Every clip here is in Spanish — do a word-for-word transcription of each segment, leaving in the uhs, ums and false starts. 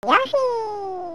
Yoshi.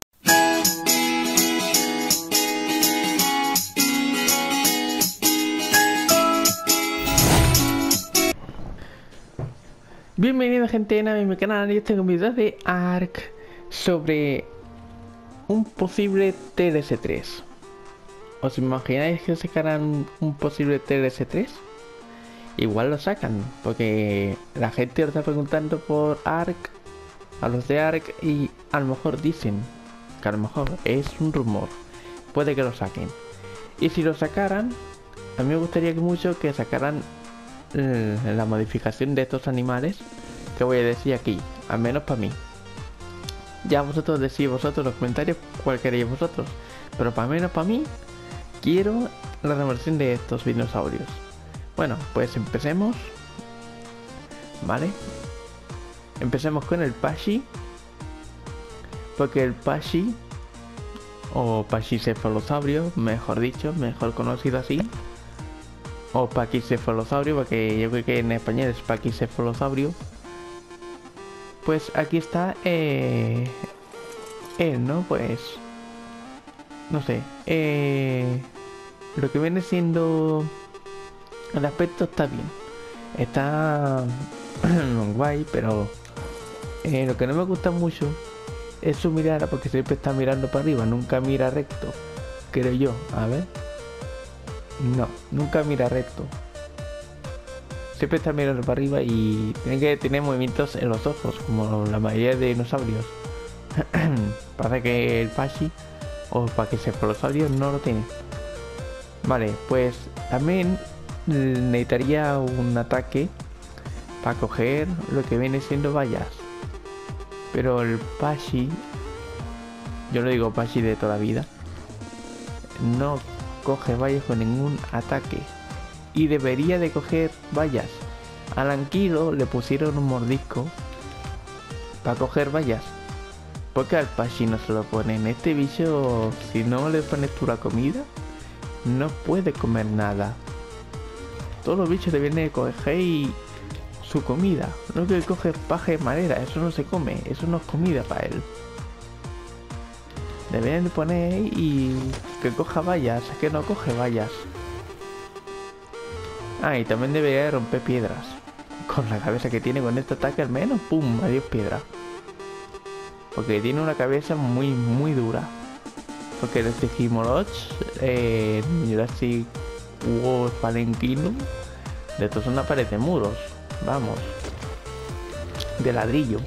Bienvenido gente a mi canal, y tengo un video de Ark sobre un posible T L S tres. ¿Os imagináis que sacaran un posible T L S tres? Igual lo sacan, porque la gente lo está preguntando por Ark, a los de Ark, y a lo mejor dicen que a lo mejor es un rumor, puede que lo saquen. Y si lo sacaran, a mí me gustaría que mucho que sacaran eh, la modificación de estos animales que voy a decir aquí, al menos para mí. Ya vosotros decís vosotros en los comentarios cuál queréis vosotros, pero para menos para mí quiero la reversión de estos dinosaurios. Bueno, pues empecemos. Vale, empecemos con el Pachi, porque el Pachi, o Pachycephalosaurio, mejor dicho, mejor conocido así, o Pachycephalosaurio, porque yo creo que en español es Pachycephalosaurio. Pues aquí está eh, él, ¿no? Pues no sé, eh, lo que viene siendo el aspecto está bien, está guay, pero eh, lo que no me gusta mucho es su mirada, porque siempre está mirando para arriba, nunca mira recto, creo yo. A ver, no, nunca mira recto, siempre está mirando para arriba y tiene que tener movimientos en los ojos, como la mayoría de dinosaurios. Parece que el Pachi o Pachycephalosaurio no lo tiene. Vale, pues también necesitaría un ataque para coger lo que viene siendo vallas, pero el Pachi, yo lo digo Pachi de toda la vida, no coge vallas con ningún ataque y debería de coger vallas. Al Anquilo le pusieron un mordisco para coger vallas, porque al Pachi no se lo ponen. Este bicho, si no le pones tú la comida, no puede comer nada. Todos los bichos deben de coger y su comida. No que coge paja de madera, eso no se come, eso no es comida para él. Deberían de poner y que coja vallas, es que no coge vallas. Ah, y también debería de romper piedras. Con la cabeza que tiene, con este ataque al menos, pum, adiós piedra. Porque tiene una cabeza muy, muy dura. Porque el Stygimoloch, eh, Jurassic World Fallen Kingdom, de estos son una pared de muros, vamos, de ladrillo,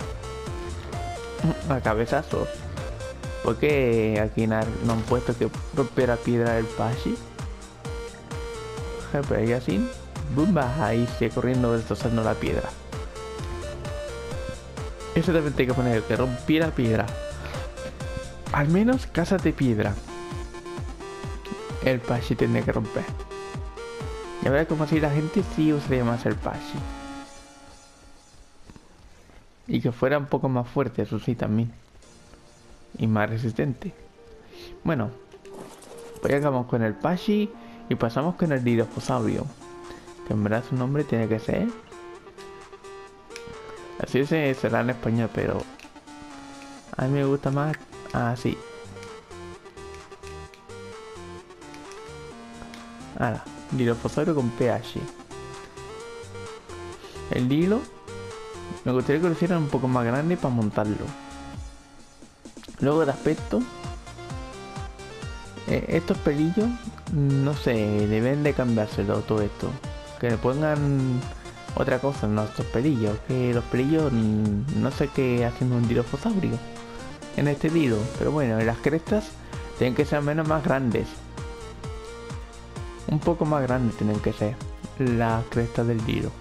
a cabezazos. Porque aquí no han puesto que rompiera piedra el Pachi. Pero ahí así, boom, va ahí sigue corriendo destrozando la piedra. Eso también tiene que poner que rompiera piedra. Al menos casas de piedra el Pachi tiene que romper. Y a ver cómo así la gente sí usaría más el Pachi. Y que fuera un poco más fuerte, eso sí, también. Y más resistente. Bueno, pues ya acabamos con el Pachi y pasamos con el Dilophosaurus, que en verdad su nombre tiene que ser así, se será en español, pero a mí me gusta más así. Ahora, Dilophosaurus con P H. El Dilo me gustaría que lo hicieran un poco más grande para montarlo. Luego de aspecto, eh, estos pelillos, no sé, deben de cambiárselo todo esto. Que le pongan otra cosa en estos pelillos. Que los pelillos, no sé qué hacen un Dilophosaurio en este Dilo. Pero bueno, las crestas tienen que ser al menos más grandes. Un poco más grandes tienen que ser las crestas del Dilo.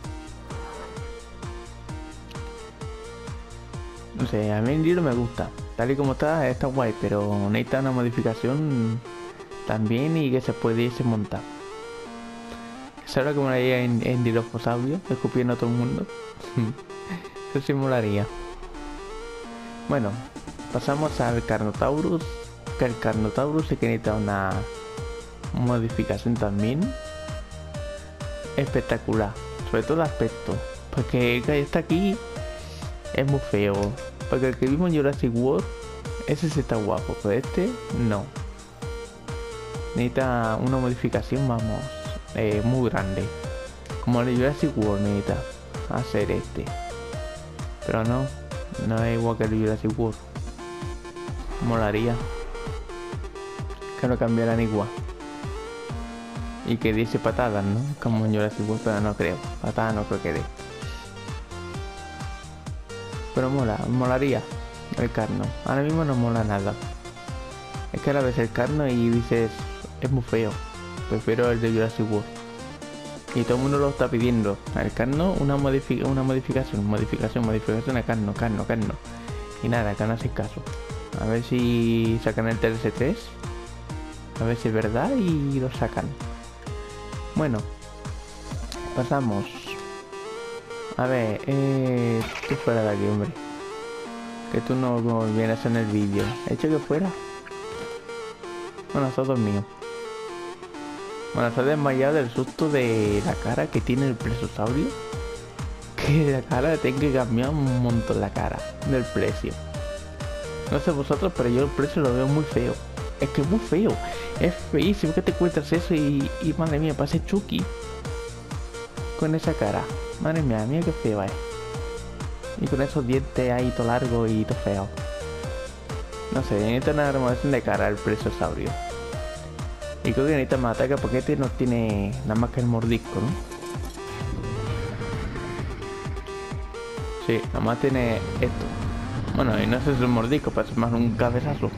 No sé, a mí el Dilo me gusta. Tal y como está, está guay, pero necesita una modificación también y que se pudiese montar. ¿Sabes que molaría en, en Dilophosaurio? Escupiendo a todo el mundo. Eso sí molaría. Bueno, pasamos al Carnotaurus. Que el Carnotaurus sí que necesita una modificación también espectacular. Sobre todo el aspecto. Porque el que está aquí es muy feo. Porque el que vimos en Jurassic World Ese sí está guapo, pero este no. Necesita una modificación, vamos, eh, muy grande. Como el Jurassic World necesita hacer este. Pero no, no es igual que el Jurassic World. Molaría que lo cambiaran igual. Y que diese patadas, ¿no? Como en Jurassic World, pero no creo. Patadas no creo que dé. Pero mola, molaría el Carno. Ahora mismo no mola nada. Es que ahora ves el Carno y dices, es muy feo. Prefiero el de Jurassic World. Y todo el mundo lo está pidiendo. El Carno, una, modific una modificación, modificación, modificación a Carno, Carno, Carno. Y nada, acá no hace caso. A ver si sacan el T L C tres. A ver si es verdad y lo sacan. Bueno, pasamos. A ver, eh, tú fuera de aquí, hombre. Que tú no vienes en el vídeo. ¿He hecho que fuera? Bueno, sos dormido. Bueno, se ha desmayado del susto de la cara que tiene el plesiosaurio. Que la cara le tengo que cambiar un montón la cara del precio. No sé vosotros, pero yo el precio lo veo muy feo. Es que es muy feo. Es feísimo que te encuentras eso y, y madre mía, parece Chucky. Con esa cara. Madre mía, mira qué feo es. Y con esos dientes ahí todo largo y todo feo. No sé, necesita una remodelación de cara el plesiosaurio. Y creo que necesita más ataque porque este no tiene nada más que el mordisco, ¿no? Sí, nada más tiene esto. Bueno, y no sé si es un mordisco, pero es más un cabezazo.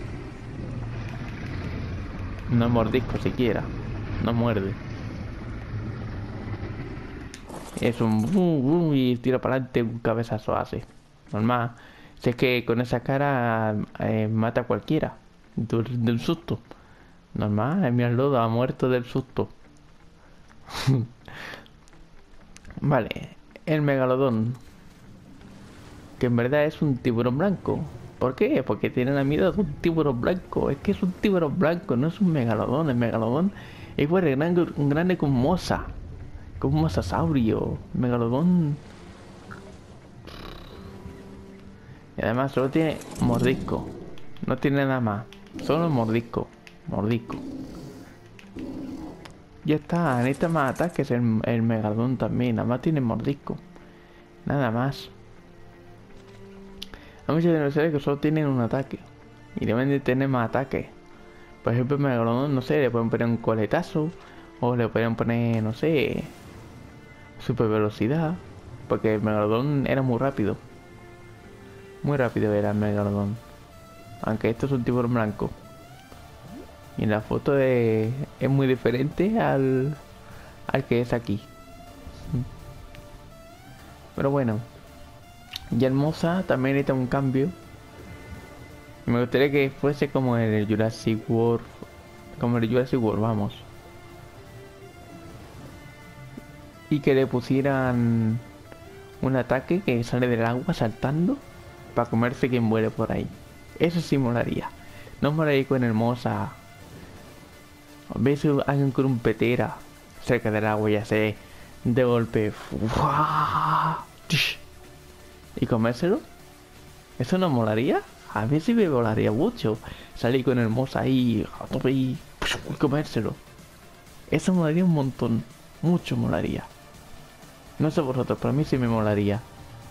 No es mordisco siquiera. No muerde. Es un bum, bum, y tira para adelante, un cabezazo hace. Normal. Si es que con esa cara eh, mata a cualquiera. Del, del susto. Normal, míralo, ha muerto del susto. Vale, el megalodón. Que en verdad es un tiburón blanco. ¿Por qué? Porque tienen la miedo de un tiburón blanco. Es que es un tiburón blanco, no es un megalodón. El megalodón es igual de grande, un grande como un mosa. Como un mosasaurio. Megalodón. Y además solo tiene mordisco. No tiene nada más. Solo mordisco. Mordisco. Ya está. Necesita más ataques el, el megalodón también. Nada más tiene mordisco. Nada más. Hay muchos dinosaurios que solo tienen un ataque. Y deben de tener más ataques. Por ejemplo, el megalodón, no sé, le pueden poner un coletazo. O le pueden poner, no sé, super velocidad. Porque el megalodón era muy rápido. Muy rápido era el megalodón. Aunque esto es un tiburón blanco. Y en la foto es, es muy diferente al, al que es aquí. Pero bueno. Y hermosa también necesita un cambio. Me gustaría que fuese como en el Jurassic World. Como en el Jurassic World, vamos. Y que le pusieran un ataque que sale del agua saltando para comerse quien muere por ahí. Eso sí molaría. No molaría con hermosa. A veces alguien con un petera cerca del agua y hace de golpe. ¿Y comérselo? ¿Eso no molaría? A mí sí me molaría mucho. Salir con hermosa ahí a tope y comérselo. Eso molaría un montón. Mucho molaría. No sé vosotros, pero a mí sí me molaría.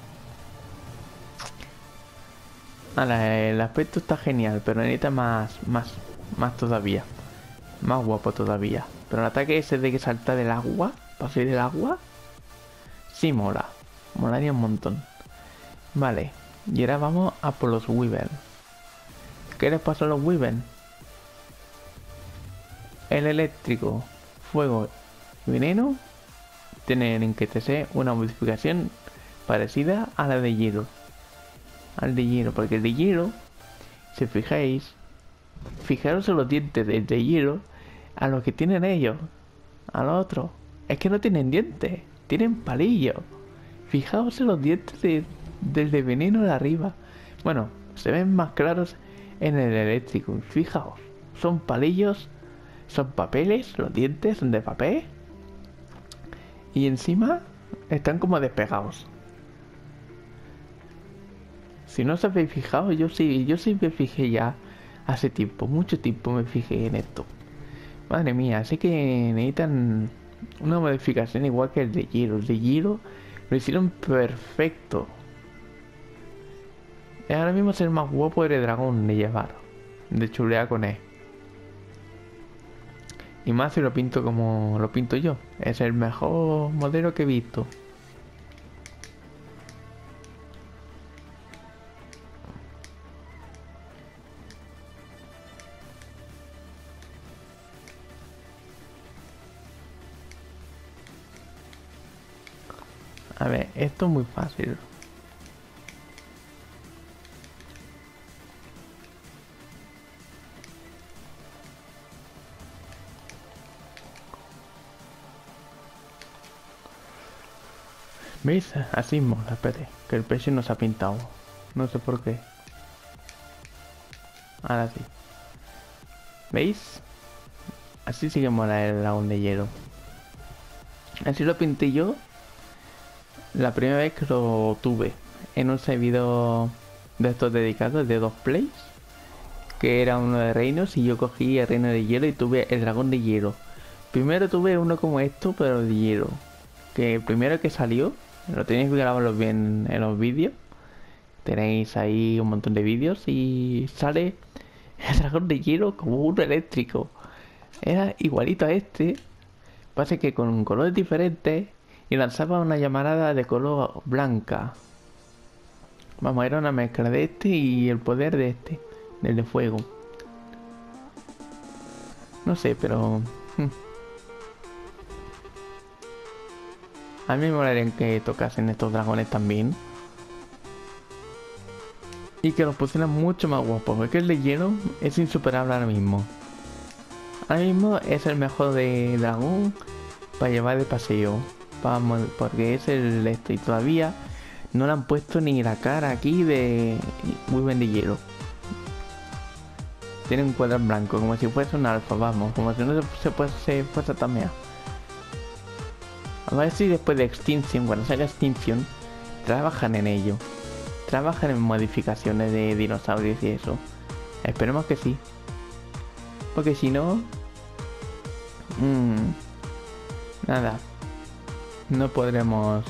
Ahora, el aspecto está genial, pero necesita más, más, más todavía. Más guapo todavía. Pero el ataque ese de que salta del agua, para salir del agua, sí mola. Molaría un montón. Vale, y ahora vamos a por los Wyvern. ¿Qué les pasó a los Wyvern? El eléctrico, fuego y veneno tienen en que T C una modificación parecida a la de hielo. Al de hielo, porque el de hielo, si fijáis, fijaros en los dientes del de hielo a los que tienen ellos, a los otros. Es que no tienen dientes, tienen palillos. Fijaos en los dientes de, del de veneno de arriba. Bueno, se ven más claros en el eléctrico. Fijaos, son palillos, son papeles, los dientes son de papel. Y encima están como despegados. Si no os habéis fijado, yo sí, yo sí me fijé ya hace tiempo, mucho tiempo me fijé en esto. Madre mía, así que necesitan una modificación igual que el de Giro. El de Giro lo hicieron perfecto. Ahora mismo es el más guapo de dragón de llevar, de chulear con él. Y más si lo pinto como lo pinto yo. Es el mejor modelo que he visto. A ver, esto es muy fácil. ¿Veis? Así mola, espere, que el pecho no se ha pintado. No sé por qué. Ahora sí. ¿Veis? Así sí que mola el dragón de hielo. Así lo pinté yo la primera vez que lo tuve. En un servidor de estos dedicados de dos plays. Que era uno de reinos y yo cogí el reino de hielo y tuve el dragón de hielo. Primero tuve uno como esto, pero de hielo. Que el primero que salió, lo tenéis que grabarlo bien en los vídeos. Tenéis ahí un montón de vídeos y sale el dragón de hielo como uno eléctrico. Era igualito a este. Pasa que con colores diferentes y lanzaba una llamarada de color blanca. Vamos, era una mezcla de este y el poder de este, del de fuego. No sé, pero... A mí me molaría que tocasen estos dragones también. Y que los pusieran mucho más guapos, porque el de hielo es insuperable ahora mismo. Ahora mismo es el mejor de dragón para llevar de paseo. Para, porque es el este y todavía no le han puesto ni la cara aquí de muy buen de hielo. Tiene un cuadro en blanco, como si fuese un alfa, vamos, como si no se, se, fuese, se fuese a tamear. A ver si después de Extinction, cuando salga Extinction, trabajan en ello. Trabajan en modificaciones de dinosaurios y eso. Esperemos que sí. Porque si no... Mmm, nada. No podremos...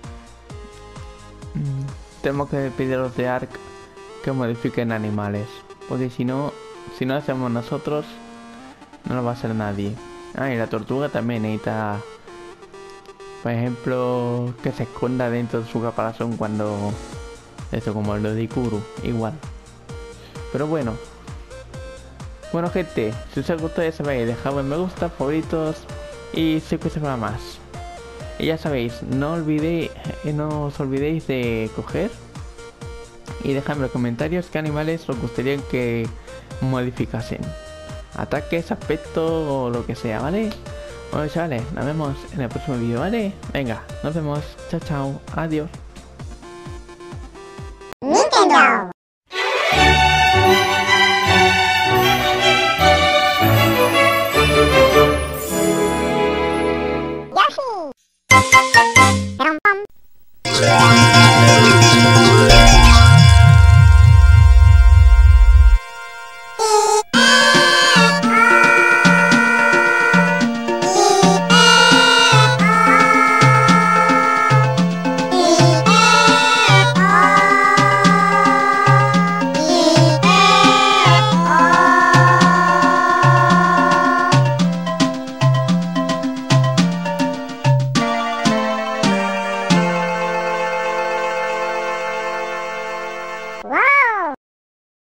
Mmm, tenemos que pedir a los de Ark que modifiquen animales. Porque si no... Si no hacemos nosotros, no lo va a hacer nadie. Ah, y la tortuga también necesita... Por ejemplo, que se esconda dentro de su caparazón cuando... Esto como lo de Ikuru, igual. Pero bueno. Bueno gente, si os ha gustado ya sabéis, dejad me gusta, favoritos y si que se va más. Y ya sabéis, no olvidéis, no os olvidéis de coger y dejadme en los comentarios qué animales os gustaría que modificasen. Ataques, aspecto o lo que sea, ¿vale? Bueno chavales, nos vemos en el próximo vídeo, ¿vale? Venga, nos vemos, chao chao, adiós.